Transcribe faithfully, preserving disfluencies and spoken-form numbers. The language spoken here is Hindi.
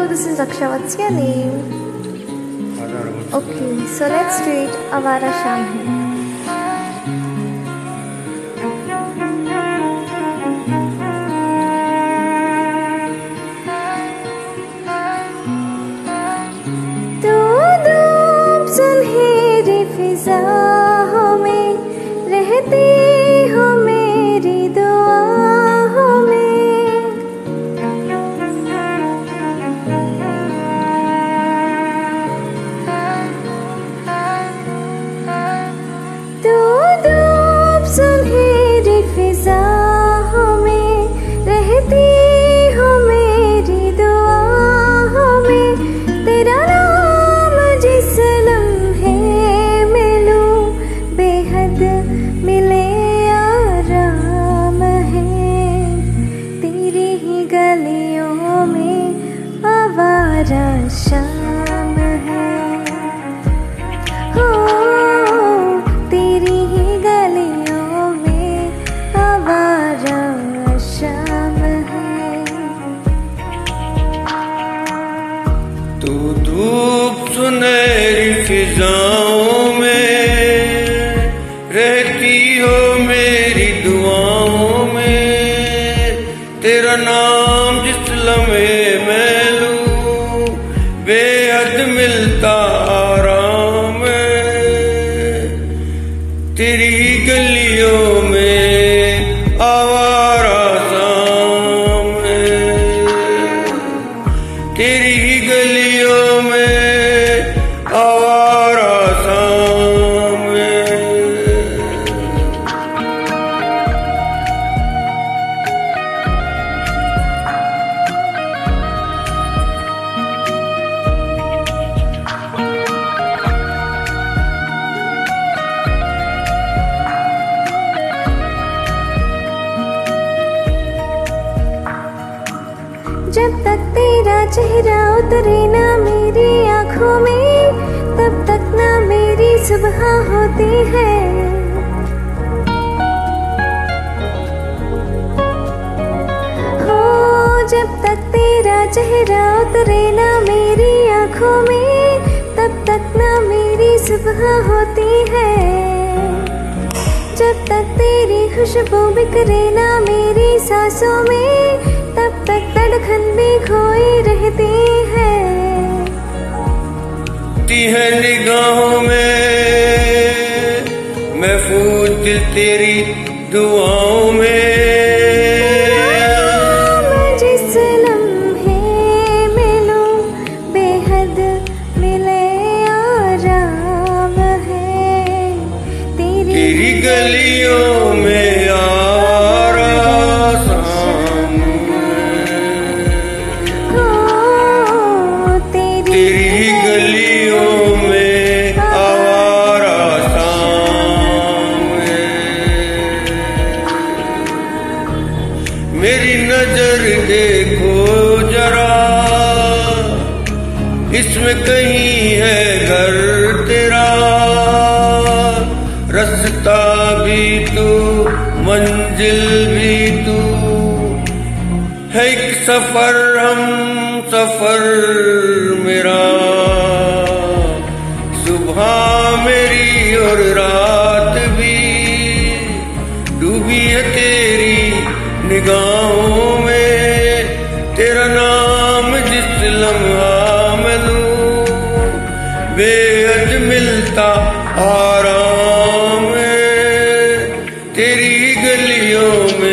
this is Raksha. What's your name? Okay, so let's do it. आवारा शाम है. तू धूप सुनहरी फिजाओं में रहती हो मेरी दुआओं में. तू धूप सुनहरी फिजाओं में रहती हो मेरी दुआओं में. तेरा नाम जिस लम्हे में लूं बेहद मिले आराम है. तेरी ही गलियों में आवारा शाम है. हो तेरी ही गलियों में आवारा शाम है. तू धूप सुनहरी फिजाओं में रहती हो मेरी दुआओं में. तेरा नाम जिस लम्हे में लूं बेहद मिलता आराम है. तेरी गलियों में आवारा शाम है. तेरी गलियों में आवारा शाम है. जब तक तेरा चेहरा उतरे ना मेरी आँखों में तब तक ना मेरी सुबह होती है. हो जब तक तेरा चेहरा उतरे ना मेरी आँखों में तब तक ना मेरी सुबह होती है. जब तक तेरी खुशबू बिखरे ना मेरी सांसों में तब तक धड़कन भी खोई रहती है. ती है निगाहों में महफूज दिल तेरी दुआओं में. जिस लम्हे में लूं बेहद मिले आराम है. तेरी, तेरी गलियों में आवारा शाम है. हो तेरी गलियों में आवारा शाम है. मेरी नजर देखो जरा इसमें कहीं है घर तेरा. रास्ता भी तू मंजिल भी तू है. एक सफर हम सफर मेरा. सुबह मेरी और रात भी डूबी है तेरी निगाहों में. तेरा नाम जिस लम्हा में लूं बेहद मिलता आराम है. तेरी गलियों में